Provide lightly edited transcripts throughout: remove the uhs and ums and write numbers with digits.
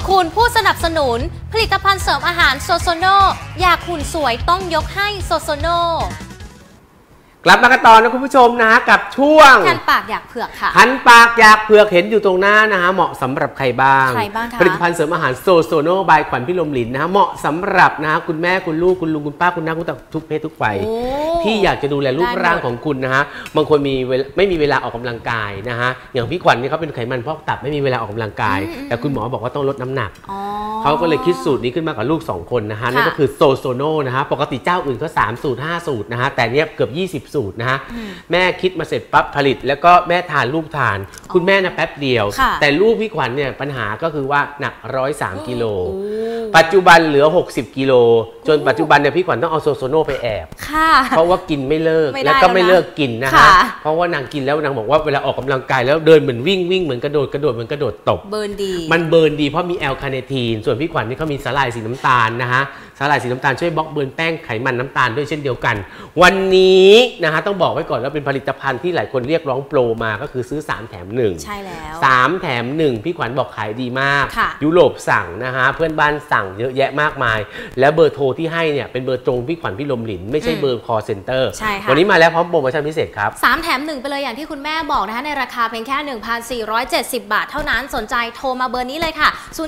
คุณผู้สนับสนุนผลิตภัณฑ์เสริมอาหารโซโซโนอยากหุ่นสวยต้องยกให้โซโซโนกลับมากันต่อนะคุณผู้ชมนะกับช่วงคันปากอยากเผือกค่ะคันปากอยากเผือกเห็นอยู่ตรงหน้านะฮะเหมาะสำหรับใครบ้างผลิตภัณฑ์เสริมอาหารโซโซโนบายขวัญพิรมหลินนะฮะเหมาะสำหรับนะฮะคุณแม่คุณลูกคุณลุงคุณป้าคุณน้าคุณตาทุกเพศทุกวัยที่อยากจะดูแลรูปร่างของคุณนะฮะบางคนไม่มีเวลาออกกำลังกายนะฮะอย่างพี่ขวัญนี่เขาเป็นไขมันพอกตับไม่มีเวลาออกกำลังกายแต่คุณหมอบอกว่าต้องลดน้ำหนักเขาก็เลยคิดสูตรนี้ขึ้นมากับลูก2คนนะฮะนั่นก็คือโซโซโนนะฮะปกติเจ้าอื่นก็3สูตร5สูตรนะฮะแต่เนี้ยเกือบ20สูตรนะฮะแม่คิดมาเสร็จปั๊บผลิตแล้วก็แม่ทานลูกทานคุณแม่นะแป๊บเดียวแต่ลูกพี่ขวัญเนี่ยปัญหาก็คือว่าหนัก103กิโลปัจจุบันเหลือ60กิโลจนปัจจุบันเนี่ยพี่ขวัญต้องเอาโซโซโนไปแอบเพราะว่ากินไม่เลิกแล้วก็ไม่เลิกกินนะฮะเพราะว่านางกินแล้วนางบอกว่าเวลาออกกำลังกายแล้วเดินเหมือนวิ่งเหมือนกระโดดเหมือนกระโดดตบเบิร์นดีมันเบิร์นดีเพราะมีแอลคาเนทีนส่วนพี่ขวัญนี่เขามีสาหร่ายสีน้ำตาลนะฮะสาหร่ายสีน้ำตาลช่วยบล็อกเบิร์นแป้งไขมันน้ำตาลด้วยเช่นเดียวกันวันนี้นะฮะต้องบอกไว้ก่อนว่าเป็นผลิตภัณฑ์ที่หลายคนเรียกร้องโปรมาก็คือซื้อ3แถม1 ใช่แล้ว 3แถม1พี่ขวัญบอกขายดีมากยุโรปสั่งนะฮะเพื่อนบ้านสั่งเยอะแยะมากมายแล้วเบอร์โทรที่ให้เนี่ยเป็นเบอร์ตรงพี่ขวัญพิรมหลินไม่ใช่เบอร์คอลเซ็นเตอร์วันนี้มาแล้วพร้อมโปรโมชั่นพิเศษครับ 3แถม1ไปเลยอย่างที่คุณแม่บอกนะคะในราคาเพียงแค่ 1,470 บาทเท่านั้นสนใจโทรมาเบอร์นี้เลยค่ะ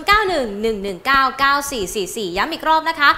0911199444ย้ำอีกรอบนะคะ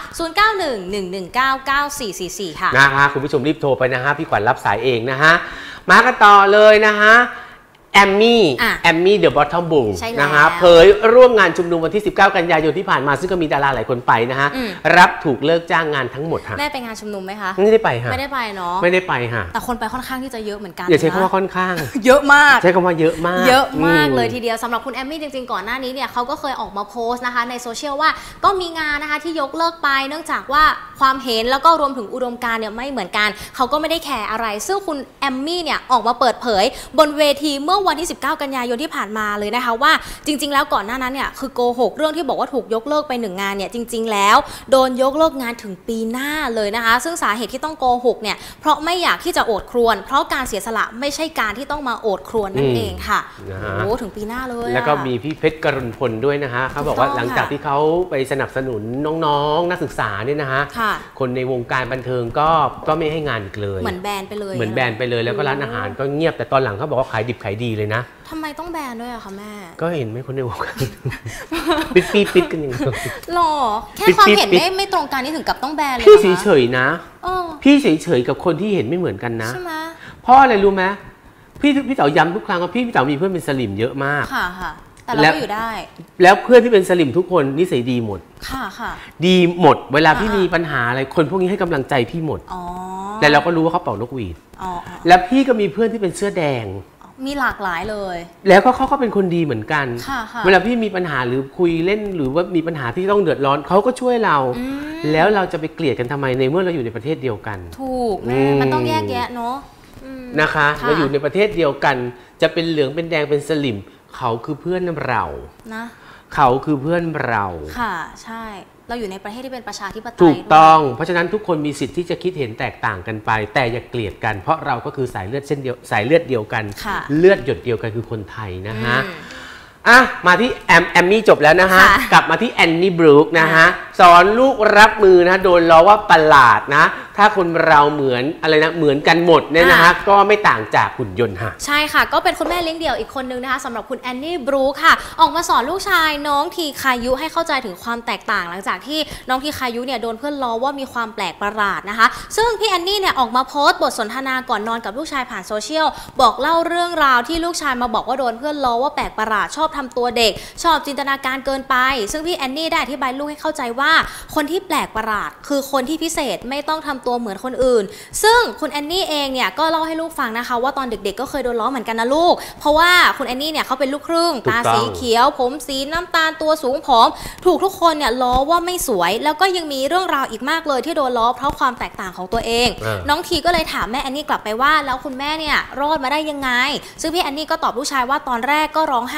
0911199444ค่ะนะคะคุณผู้ชมรีบโทรไปนะฮะพี่ขวัญรับสายเองนะฮะมากันต่อเลยนะฮะแอมมี่เดอะบอททอมบูลนะฮะเผยร่วมงานชุมนุมวันที่19กันยายนที่ผ่านมาซึ่งก็มีดาราหลายคนไปนะฮะรับถูกเลิกจ้างงานทั้งหมดค่ะแม่ไปงานชุมนุมไหมคะไม่ได้ไปค่ะไม่ได้ไปเนาะไม่ได้ไปค่ะแต่คนไปค่อนข้างที่จะเยอะเหมือนกันอย่าใช้คำว่าค่อนข้างเยอะมากใช้คำว่าเยอะมากเลยทีเดียวสำหรับคุณแอมมี่จริงๆก่อนหน้านี้เนี่ยเขาก็เคยออกมาโพสต์นะคะในโซเชียลว่าก็มีงานนะคะที่ยกเลิกไปเนื่องจากว่าความเห็นแล้วก็รวมถึงอุดมการณ์เนี่ยไม่เหมือนกันเขาก็ไม่ได้แคร์อะไรซึ่งคุณแอมมี่เนี่ยออกมาเปิดเผยบนเวทีเมื่อวันที่19กันยายนที่ผ่านมาเลยนะคะว่าจริงๆแล้วก่อนหน้านั้นเนี่ยคือโกหกเรื่องที่บอกว่าถูกยกเลิกไป1งานเนี่ยจริงๆแล้วโดนยกเลิกงานถึงปีหน้าเลยนะคะซึ่งสาเหตุที่ต้องโกหกเนี่ยเพราะไม่อยากที่จะโอดครวญเพราะการเสียสละไม่ใช่การที่ต้องมาโอดครวญนั่นเองค่ะโอ้ถึงปีหน้าเลยแล้วก็มีพี่เพชรกรุณพลด้วยนะคะเขาบอกว่าหลังจากที่เขาไปสนับสนุนน้องๆนักศึกษาเนี่ยนะคะคนในวงการบันเทิงก็ไม่ให้งานอีกเลยเหมือนแบนไปเลยแล้วก็ร้านอาหารก็เงียบแต่ตอนหลังเขาบอกว่าขายดิบขายดีเลยนะทำไมต้องแบนด้วยอะคะแม่ก็เห็นไหมคนในวงการปิดกันอย่างนี้หรอแค่ความเห็นไม่ตรงกันนี่ถึงกับต้องแบนเลยพี่เฉยๆนะพี่เฉยๆกับคนที่เห็นไม่เหมือนกันนะใช่ไหมเพราะอะไรรู้ไหมพี่เต๋อย้ำทุกครั้งว่าพี่เต๋อมีเพื่อนเป็นสลิมเยอะมากค่ะแต่เราก็อยู่ได้แล้วเพื่อนที่เป็นสลิมทุกคนนิสัยดีหมดค่ะดีหมดเวลาพี่มีปัญหาอะไรคนพวกนี้ให้กำลังใจพี่หมดแต่เราก็รู้ว่าเขาเป่านกหวีดแล้วพี่ก็มีเพื่อนที่เป็นเสื้อแดงมีหลากหลายเลยแล้วก็เขาก็เป็นคนดีเหมือนกันเวลาพี่มีปัญหาหรือคุยเล่นหรือว่ามีปัญหาที่ต้องเดือดร้อนเขาก็ช่วยเราแล้วเราจะไปเกลียดกันทำไมในเมื่อเราอยู่ในประเทศเดียวกันถูกแม่มันต้องแยกแยะเนาะนะคะเราอยู่ในประเทศเดียวกันจะเป็นเหลืองเป็นแดงเป็นสลิมเขาคือเพื่อนเรานะเขาคือเพื่อนเราค่ะใช่เราอยู่ในประเทศที่เป็นประชาธิปไตยถูกต้องเพราะฉะนั้นทุกคนมีสิทธิ์ที่จะคิดเห็นแตกต่างกันไปแต่อย่าเกลียดกันเพราะเราก็คือสายเลือดเดียวกันเลือดหยดเดียวกันคือคนไทยนะฮะมาที่แอมมี่จบแล้วนะฮะกลับมาที่แอนนี่บรูคนะฮะสอนลูกรับมือนะโดนล้อว่าประหลาดนะถ้าคนเราเหมือนอะไรนะเหมือนกันหมดเนี่ยนะฮะก็ไม่ต่างจากหุ่นยนต์ค่ะใช่ค่ะก็เป็นคุณแม่เลี้ยงเดี่ยวอีกคนนึงนะคะสำหรับคุณแอนนี่บรูคค่ะออกมาสอนลูกชายน้องทีคายุให้เข้าใจถึงความแตกต่างหลังจากที่น้องทีคายุเนี่ยโดนเพื่อนล้อว่ามีความแปลกประหลาดนะคะซึ่งพี่แอนนี่เนี่ยออกมาโพสต์บทสนทนาก่อนนอนกับลูกชายผ่านโซเชียลบอกเล่าเรื่องราวที่ลูกชายมาบอกว่าโดนเพื่อนล้อว่าแปลกประหลาดชอบทำตัวเด็กชอบจินตนาการเกินไปซึ่งพี่แอนนี่ได้อธิบายลูกให้เข้าใจว่าคนที่แปลกประหลาดคือคนที่พิเศษไม่ต้องทำตัวเหมือนคนอื่นซึ่งคุณแอนนี่เองเนี่ยก็เล่าให้ลูกฟังนะคะว่าตอนเด็กๆก็เคยโดนล้อเหมือนกันนะลูกเพราะว่าคุณแอนนี่เนี่ยเขาเป็นลูกครึ่งตาสีเขียวผมสีน้ำตาลตัวสูงผอมถูกทุกคนเนี่ยล้อว่าไม่สวยแล้วก็ยังมีเรื่องราวอีกมากเลยที่โดนล้อเพราะความแตกต่างของตัวเองน้องทีก็เลยถามแม่แอนนี่กลับไปว่าแล้วคุณแม่เนี่ยรอดมาได้ยังไงซึ่งพี่แอนนี่ก็ตอบลูกชายว่าตอนแรกก็ร้องไห้กลับจาก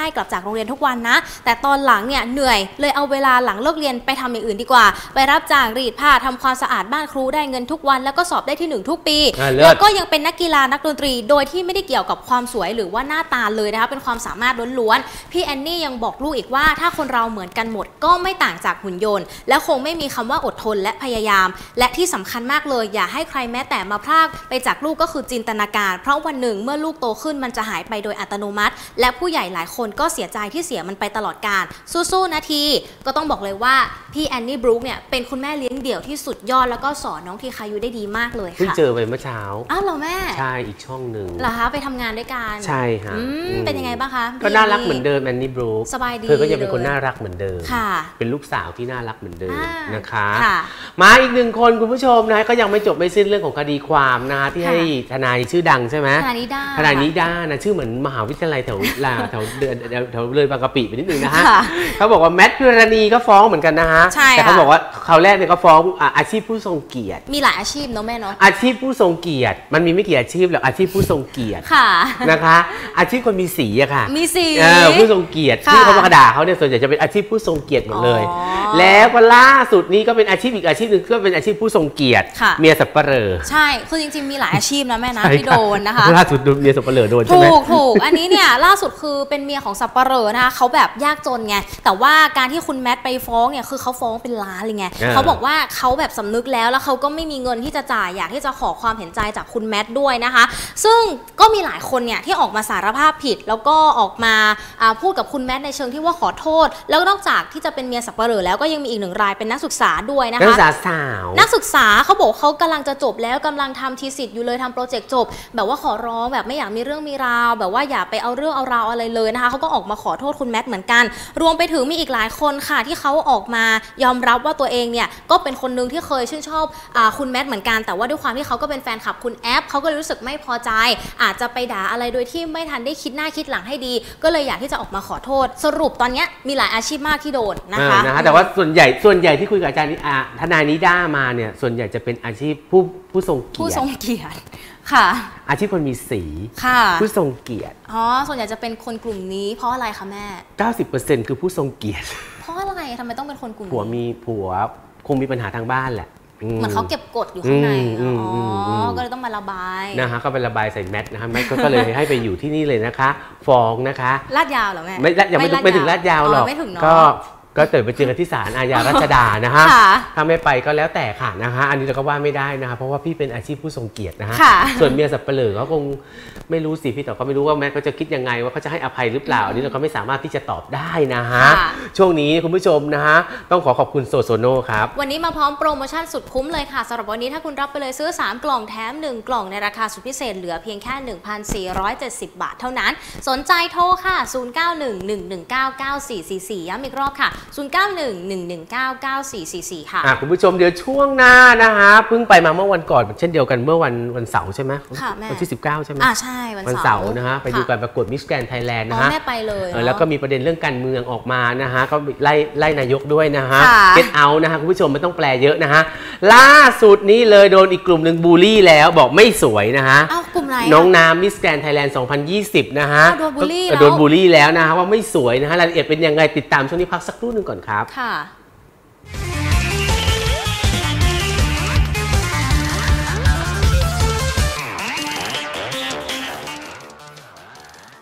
โรงเรียนทุกวันนะแต่ตอนหลังเนี่ยเหนื่อยเลยเอาเวลาหลังเลิกเรียนไปทำอย่างอื่นดีกว่าไปรับจ้างรีดผ้าทำความสะอาดบ้านครูได้เงินทุกวันแล้วก็สอบได้ที่1ทุกปีแล้วก็ยังเป็นนักกีฬานักดนตรีโดยที่ไม่ได้เกี่ยวกับความสวยหรือว่าหน้าตาเลยนะคะเป็นความสามารถล้วนๆพี่แอนนี่ยังบอกลูกอีกว่าถ้าคนเราเหมือนกันหมดก็ไม่ต่างจากหุ่นยนต์และคงไม่มีคำว่าอดทนและพยายามและที่สำคัญมากเลยอย่าให้ใครแม้แต่มาพรากไปจากลูกก็คือจินตนาการเพราะวันหนึ่งเมื่อลูกโตขึ้นมันจะหายไปโดยอัตโนมัติและผู้ใหญ่หลายคนก็เสียใจที่เสียมันไปตลอดกาลสู้ๆนะทีก็ต้องบอกเลยว่าพี่แอนนี่บรู๊คเนี่ยเป็นคุณแม่เลี้ยงเดี่ยวที่สุดยอดแล้วก็สอนน้องทีคายุได้ดีมากเลยค่ะเพิ่งเจอไปเมื่อเช้าอ้าวเหรอแม่ใช่อีกช่องหนึ่งเหรอคะไปทำงานด้วยกันใช่ค่ะเป็นยังไงบ้างคะก็น่ารักเหมือนเดิมแอนนี่บรู๊คสบายดีเธอก็ยังเป็นคนน่ารักเหมือนเดิมเป็นลูกสาวที่น่ารักเหมือนเดิมนะคะมาอีกหนึ่งคนคุณผู้ชมนะก็ยังไม่จบไม่สิ้นเรื่องของคดีความนะคะที่ให้ทนายชื่อดังใช่ไหมทนายนิด้านะชื่อเหมือนมหาวิทยาลัยแถวเลยบางกะปิไปนิดนึงนะฮะเขาบอกว่าแมทพิรณีก็ฟ้องเหมือนกันนะฮะแต่เขาบอกว่าคราวแรกเนี่ยก็ฟ้องอาชีพผู้ทรงเกียรติมีหลายอาชีพเนาะแม่เนาะอาชีพผู้ทรงเกียรติมันมีไม่กี่อาชีพหรอกอาชีพผู้ทรงเกียรตินะคะอาชีพคนมีสีอะค่ะมีสีผู้ทรงเกียรติที่เขามาด่าเขาเนี่ยส่วนใหญ่จะเป็นอาชีพผู้ทรงเกียรติหมดเลยแล้วก็ล่าสุดนี้ก็เป็นอาชีพอีกอาชีพหนึ่งก็เป็นอาชีพผู้ทรงเกียรติเมียสับปะเหร่อใช่คือจริงๆมีหลายอาชีพนะแม่นะที่โดนนะคะล่าสุดเมียสับปะเหร่อโดนใช่ไหมถูกอันนี้เนี่ยล่าสุดคือเป็นเมียของสับปะเหร่อนะคะเขาแบบยากจนไงแต่ว่าการที่คุณแมทไปฟ้องเนี่ยคือเขาฟ้องเป็นล้านเลยไงเขาบอกว่าเขาแบบสำนึกแล้วเขาก็ไม่มีเงินที่จะจ่ายอยากที่จะขอความเห็นใจจากคุณแมทด้วยนะคะซึ่งก็มีหลายคนเนี่ยที่ออกมาสารภาพผิดแล้วก็ออกมาพูดกับคุณแมทในเชิงที่ว่าขอโทษแล้วนอกจากที่จะเป็นเมียสับปะเหร่อแล้วก็ยังมีอีกหนึ่งรายเป็นนักศึกษาด้วยนะคะนักศึกษาสาวนักศึกษาเขาบอกเขากำลังจะจบแล้วกำลังทำทีสิทธิ์อยู่เลยทำโปรเจกต์จบแบบว่าขอร้องแบบไม่อยากมีเรื่องมีราวแบบว่าอย่าไปเอาเรื่องเอาราวอะไรเลยนะคะเขาก็ออกมาขอโทษคุณแมทเหมือนกันรวมไปถึงมีอีกหลายคนค่ะที่เขาออกมายอมรับว่าตัวเองเนี่ยก็เป็นคนนึงที่เคยชื่นชอบคุณแมทเหมือนกันแต่ว่าด้วยความที่เขาก็เป็นแฟนคลับคุณแอปเขาก็เลยรู้สึกไม่พอใจอาจจะไปด่าอะไรโดยที่ไม่ทันได้คิดหน้าคิดหลังให้ดีก็เลยอยากที่จะออกมาขอโทษสรุปตอนนี้มีหลายอาชีพมากที่โดนนะคะแต่ว่าส่วนใหญ่ที่คุยกับอาจารย์ทนายนิด้ามาเนี่ยส่วนใหญ่จะเป็นอาชีพผู้ทรงเกียรติค่ะอาชีพคนมีสีผู้ทรงเกียรติส่วนใหญ่จะเป็นคนกลุ่มนี้เพราะอะไรคะแม่ 90% คือผู้ทรงเกียรติเพราะอะไรทำไมต้องเป็นคนกลุ่มนี้ผัวคงมีปัญหาทางบ้านแหละเหมือนเขาเก็บกดอยู่ข้างในก็เลยต้องมาระบายนะคะก็ไประบายใส่แมทนะคะแมทก็เลยให้ไปอยู่ที่นี่เลยนะคะฟ้องนะคะลาดยาวเหรอแม่ยังไม่ถึงลาดยาวหรอกก็เติดไปเจอกันที่ศาลอาญารัชดานะฮะถ้าไม่ไปก็แล้วแต่ค่ะนะคะอันนี้เราก็ว่าไม่ได้นะคะเพราะว่าพี่เป็นอาชีพผู้ทรงเกียรตินะฮะส่วนเมียสับปะเหร่อก็คงไม่รู้สิพี่ต่อก็ไม่รู้ว่าแม่ก็จะคิดยังไงว่าเขาจะให้อภัยหรือเปล่าอันนี้เราก็ไม่สามารถที่จะตอบได้นะฮะช่วงนี้คุณผู้ชมนะฮะต้องขอบคุณโซโน่ครับวันนี้มาพร้อมโปรโมชั่นสุดคุ้มเลยค่ะสำหรับวันนี้ถ้าคุณรับไปเลยซื้อ3กล่องแถม1กล่องในราคาสุดพิเศษเหลือเพียงแค่ 1,470 บาทเท่านั้นสนใจโทรค่ะ0911199444ย้ำอีกรอบค่ะ0911199444ค่ะคุณผู้ชมเดี๋ยวช่วงหน้านะคะเพิ่งไปมาเมื่อวันก่อนเช่นเดียวกันเมื่อวันเสาร์ใช่ไหมวันที่19ใช่ไหมใช่วันเสาร์นะฮะไปดูการประกวดมิสแกรนด์ไทยแลนด์นะฮะแม่ไปเลยแล้วก็มีประเด็นเรื่องการเมืองออกมานะฮะก็ไล่นายกด้วยนะฮะเก็ตเอานะฮะคุณผู้ชมไม่ต้องแปลเยอะนะฮะล่าสุดนี้เลยโดนอีกกลุ่มหนึ่งบูลลี่แล้วบอกไม่สวยนะฮะกลุ่มไหนน้องน้ำมิสแกรนด์ไทยแลนด์2020นะฮะโดนบูลลี่แล้วนะฮะว่าไม่สวยนะฮะรายละเอียดเป็นยังไงติดตามช่วงนี้พักสักครู่หนึ่งก่อนครับค่ะ